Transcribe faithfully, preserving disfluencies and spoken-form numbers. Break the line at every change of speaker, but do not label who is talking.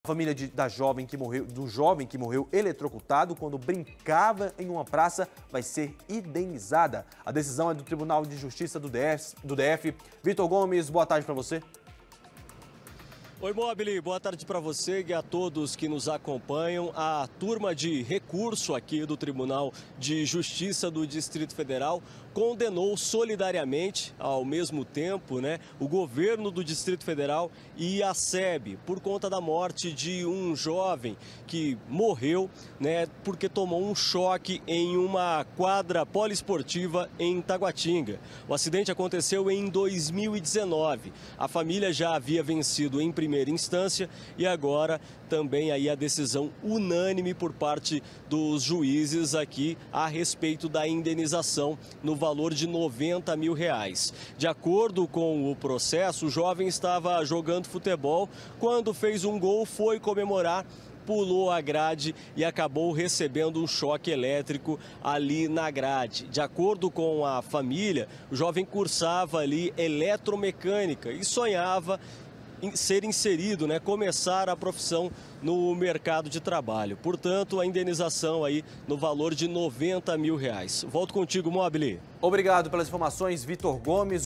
família de, da jovem que morreu, do jovem que morreu eletrocutado quando brincava em uma praça vai ser indenizada. A decisão é do Tribunal de Justiça do D F. Do D F. Vitor Gomes, boa tarde para você.
Oi, Mobile, boa tarde para você e a todos que nos acompanham. A turma de recurso aqui do Tribunal de Justiça do Distrito Federal condenou solidariamente, ao mesmo tempo, né, o governo do Distrito Federal e a S E B por conta da morte de um jovem que morreu, né, porque tomou um choque em uma quadra poliesportiva em Taguatinga. O acidente aconteceu em dois mil e dezenove. A família já havia vencido em primeira instância e agora também aí a decisão unânime por parte dos juízes aqui a respeito da indenização no valor de noventa mil reais. De acordo com o processo, o jovem estava jogando futebol quando fez um gol, foi comemorar, pulou a grade e acabou recebendo um choque elétrico ali na grade. De acordo com a família, o jovem cursava ali eletromecânica e sonhava em ser inserido, né, começar a profissão no mercado de trabalho. Portanto, a indenização aí no valor de noventa mil reais. Volto contigo, Mobile.
Obrigado pelas informações, Vitor Gomes.